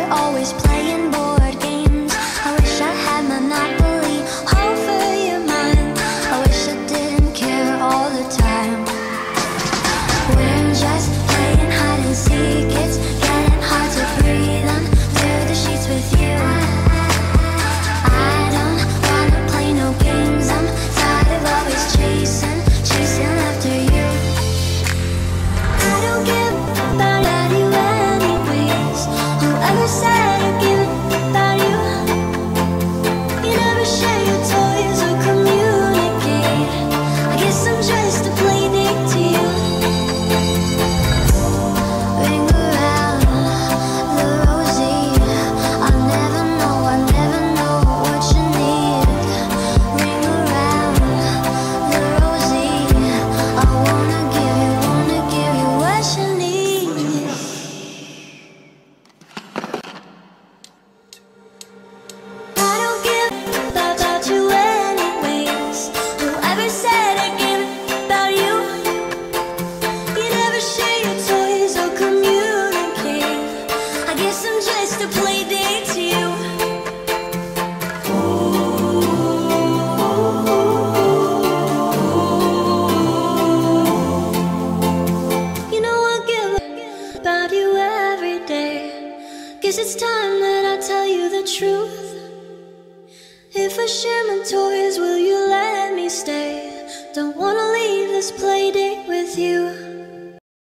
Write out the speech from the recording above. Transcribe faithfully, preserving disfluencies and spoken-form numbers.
were always playing board games. I wish I had Monopoly over your mind. I wish I didn't care all the time. We're just playing hide and seek. It's getting hard to breathe under the sheets with you. I don't wanna play no games. I'm tired of always chasing, chasing after you. I don't care about you anyways. Whoever said I give about you? You never share your toys or communicate. I guess I'm just a play date to you. Ring around the rosy. I never know, I never know what you need. Ring around the rosy. I wanna give you, wanna give you what you need. I don't give about you anyways. Whoever said I give about you? You never share your toys or communicate. I guess I'm just a play date to you. You know I give about you every day. Guess it's time that I tell you the truth. If I share my toys, will you let me stay? Don't wanna leave this play date with you.